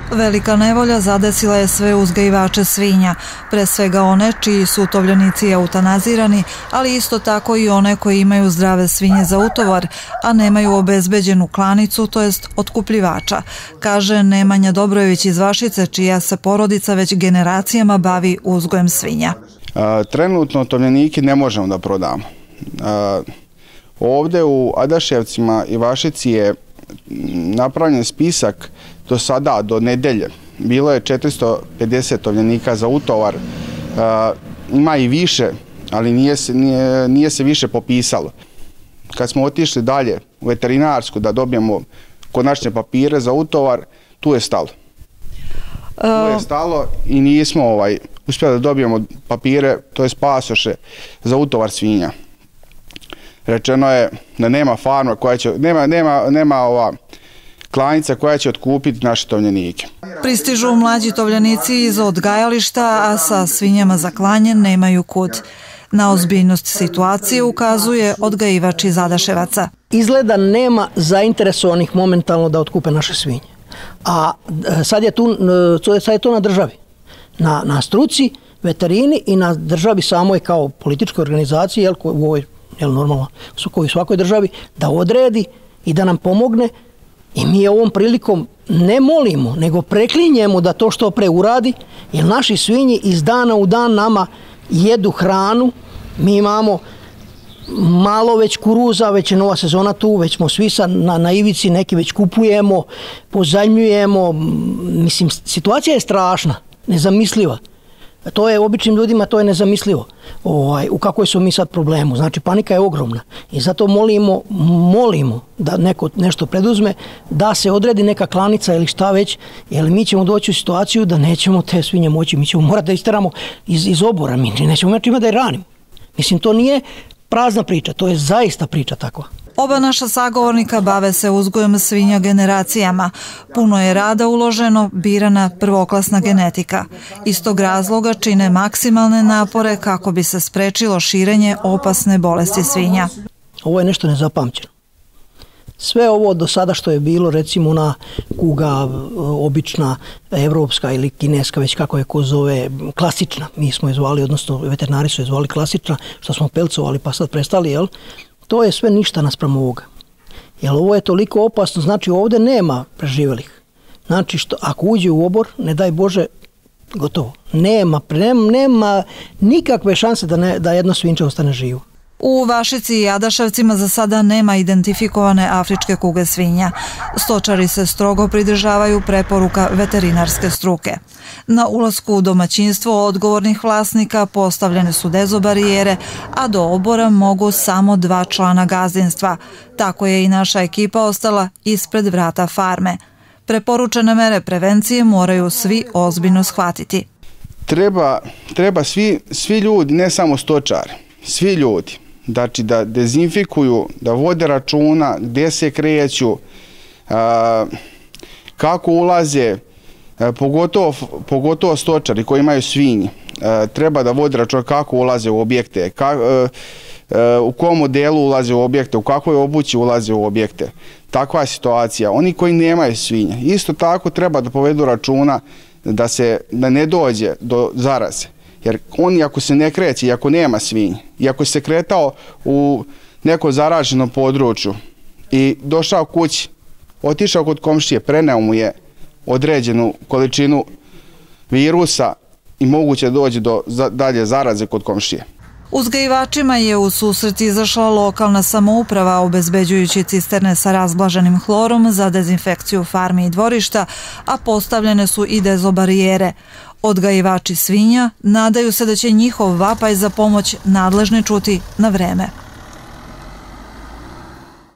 Velika nevolja zadesila je sve uzgajivače svinja, pre svega one čiji su tovljenici eutanazirani, ali isto tako i one koji imaju zdrave svinje za utovar, a nemaju obezbeđenu klanicu, to jest otkupljivača, kaže Nemanja Dobrojević iz Vašice, čija se porodica već generacijama bavi uzgojem svinja. Trenutno tovljenike ne možemo da prodamo. Ovde u Adaševcima i Vašici je napravljen spisak do sada, do nedelje. Bilo je 450 tovljenika za utovar, ima i više, ali nije se više popisalo. Kad smo otišli dalje u veterinarsku da dobijemo konačne papire za utovar, tu je stalo. Tu je stalo i nismo uspjeli da dobijemo papire, to je pasoše za utovar svinja. Rečeno je da nema farma koja će, nema klanica koja će otkupiti naše tovljenike. Pristižu mlađi tovljenici iz odgajališta, a sa svinjama za klanje nemaju kud. Na ozbiljnost situacije ukazuje odgajivač iz Adaševaca. Izgleda nema zainteresovanih momentalno da otkupe naše svinje. A sad je to na državi, na struci, veterini i na državi samoj kao političkoj organizaciji, normalno u svakoj državi, da odredi i da nam pomogne. I mi ovom prilikom ne molimo, nego preklinjemo da to što pre uradi, jer naši svinji iz dana u dan nama jedu hranu. Mi imamo malo već kuruza, već je nova sezona tu, već smo svi na ivici, neki već kupujemo, pozajmljujemo. Mislim, situacija je strašna, nezamisliva. To je običnim ljudima, to je nezamislivo u kakvoj su mi sad problemu. Znači, panika je ogromna i zato molimo da neko nešto preduzme, da se odredi neka klanica ili šta već, jer mi ćemo doći u situaciju da nećemo te svinje moći, mi ćemo morati da isteramo iz obora, mi nećemo imati ima da je ranimo. Mislim, to nije prazna priča, to je zaista priča takva. Oba naša sagovornika bave se uzgojem svinja generacijama. Puno je rada uloženo, birana prvoklasna genetika. Iz tog razloga čine maksimalne napore kako bi se sprečilo širenje opasne bolesti svinja. Ovo je nešto nezapamćeno. Sve ovo do sada što je bilo, recimo ona kuga obična, evropska ili kineska, već kako je ko zove, klasična, mi smo je zvali, odnosno veterinari su je zvali klasična, što smo pelcovali pa sad prestali, jel? To je sve ništa naspram ovoga. Jer ovo je toliko opasno, znači ovdje nema preživjelih. Znači, ako uđe u obor, ne daj Bože, gotovo. Nema nikakve šanse da jedno svinče ostane živo. U Vašici i Adaševcima za sada nema identifikovane afričke kuge svinja. Stočari se strogo pridržavaju preporuka veterinarske struke. Na ulasku u domaćinstvo odgovornih vlasnika postavljene su dezobarijere, a do obora mogu samo 2 člana gazdinstva. Tako je i naša ekipa ostala ispred vrata farme. Preporučene mere prevencije moraju svi ozbiljno shvatiti. Treba svi ljudi, ne samo stočari, svi ljudi, znači da dezinfikuju, da vode računa gdje se kreću, kako ulaze, pogotovo stočari koji imaju svinje. Treba da vode računa kako ulaze u objekte, u kom modelu ulaze u objekte, u kakvoj obući ulaze u objekte. Takva je situacija. Oni koji nemaju svinje, isto tako treba da povedu računa da ne dođe do zaraze. Jer on ako se ne kreće i ako nema svinje, i ako se kretao u neko zaraženom području i došao kući, otišao kod komšije, preneo mu je određenu količinu virusa i moguće dođe do dalje zaraze kod komšije. Uzgajivačima je u susret izašla lokalna samouprava obezbeđujući cisterne sa razblaženim hlorom za dezinfekciju farmi i dvorišta, a postavljene su i dezobarijere. Odgajivači svinja nadaju se da će njihov vapaj za pomoć nadležni čuti na vreme.